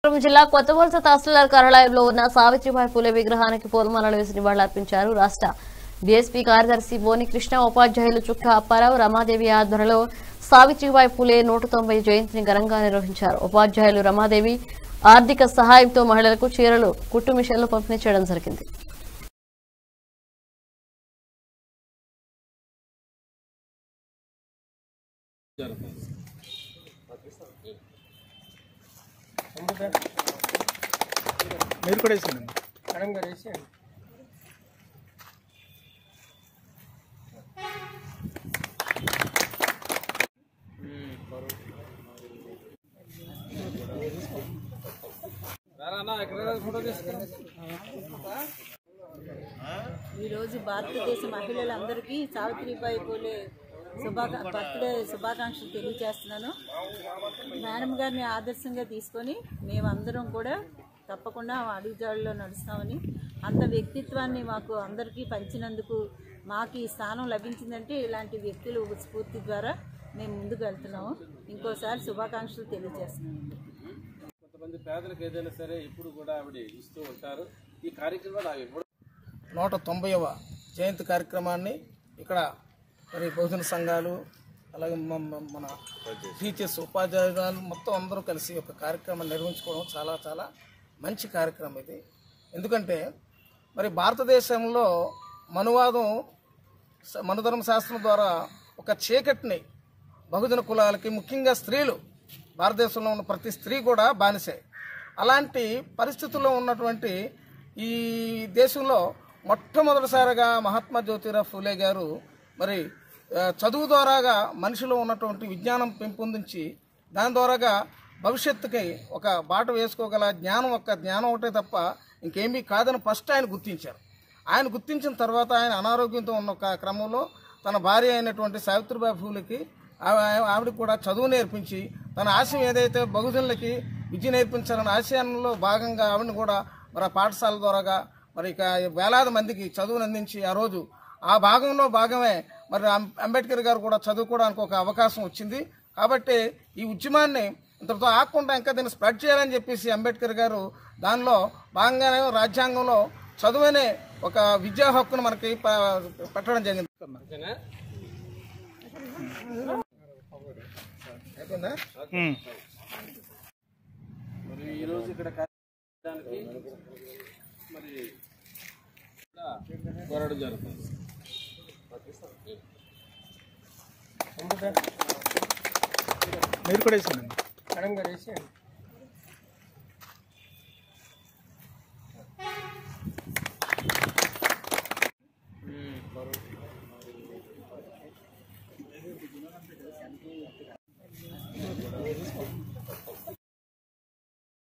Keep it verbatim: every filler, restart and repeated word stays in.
జిల్లా కొత్తవలస తహసీల్దార్ కార్యాలయంలో ఉన్న సావిత్రిబాయి పూలే విగ్రహానికి పూలమాలలు వేసి నివాళులర్పించారు. రాష్ట్ర బీఎస్పీ కార్యదర్శి బోని కృష్ణ, ఉపాధ్యాయులు చుక్క అప్పారావు, రమాదేవి ఆధ్వర్యంలో సావిత్రిబాయి పూలే నూట తొంభై జయంతిని ఘనంగా నిర్వహించారు. ఉపాధ్యాయులు రమాదేవి ఆర్థిక సహాయంతో మహిళలకు చీరలు, కుట్టు మిషన్లు పంపిణీ చేయడం జరిగింది. మీరు కూడా వేసానండి కడంగా వేసేయండి. ఈరోజు భారతదేశ మహిళలందరికీ సావిత్రిబాయి పూలే శుభాకా బర్త్డే శుభాకాంక్షలు తెలియజేస్తున్నాను. మేడం గారిని ఆదర్శంగా తీసుకొని మేమందరం కూడా తప్పకుండా అడుగుజాడలో నడుస్తామని, అంత వ్యక్తిత్వాన్ని మాకు అందరికీ పంచినందుకు మాకు ఈ స్థానం లభించిందంటే ఇలాంటి వ్యక్తులు స్ఫూర్తి ద్వారా మేము ముందుకు వెళ్తున్నాము. ఇంకోసారి శుభాకాంక్షలు తెలియజేస్తున్నాము. కొంతమంది పేదలకు ఏదైనా సరే ఇప్పుడు కూడా ఆవిడ ఇస్తూ ఉంటారు. ఈ కార్యక్రమాలు నూట తొంభైవ జయంతి కార్యక్రమాన్ని ఇక్కడ మరి బహుజన సంఘాలు, అలాగే మన టీచర్స్, ఉపాధ్యాయులు మొత్తం అందరూ కలిసి ఒక కార్యక్రమాన్ని నిర్వహించుకోవడం చాలా చాలా మంచి కార్యక్రమం ఇది. ఎందుకంటే మరి భారతదేశంలో మనువాదం మనుధర్మ శాస్త్రం ద్వారా ఒక చీకటిని బహుజన కులాలకి, ముఖ్యంగా స్త్రీలు, భారతదేశంలో ఉన్న ప్రతి స్త్రీ కూడా బానిసే. అలాంటి పరిస్థితుల్లో ఉన్నటువంటి ఈ దేశంలో మొట్టమొదటిసారిగా మహాత్మా జ్యోతిరావు ఫూలే గారు మరి చదువు ద్వారాగా మనిషిలో ఉన్నటువంటి విజ్ఞానం పెంపొందించి దాని ద్వారాగా భవిష్యత్తుకి ఒక బాట వేసుకోగల జ్ఞానం, ఒక్క జ్ఞానం ఒకటే తప్ప ఇంకేమీ కాదని ఫస్ట్ ఆయన గుర్తించారు. ఆయన గుర్తించిన తర్వాత ఆయన అనారోగ్యంతో ఉన్న ఒక క్రమంలో తన భార్య అయినటువంటి సావిత్రిబాయి పూలేకి ఆవిడకి కూడా చదువు నేర్పించి తన ఆశయం ఏదైతే బహుజనులకి విద్య నేర్పించాలన్న ఆశయంలో భాగంగా ఆవిడని కూడా మరి పాఠశాల ద్వారాగా మరి ఇక వేలాది మందికి చదువును అందించి ఆ రోజు ఆ భాగంలో భాగమే మరి అంబేద్కర్ గారు కూడా చదువుకోవడానికి ఒక అవకాశం వచ్చింది. కాబట్టి ఈ ఉద్యమాన్ని ఇంతటితో ఆకుండా ఇంకా దీన్ని స్ప్రెడ్ చేయాలని చెప్పేసి అంబేద్కర్ గారు దానిలో భాగంగానే రాజ్యాంగంలో చదువునే ఒక విద్యా హక్కును మనకి పెట్టడం జరిగింది. మరి ఈరోజు ఇక్కడ కార్యక్రమానికి మరి కోరడం జరుగుతుంది. మీరు కూడా వేసానండి కడంగా వేసేయండి. Hmm.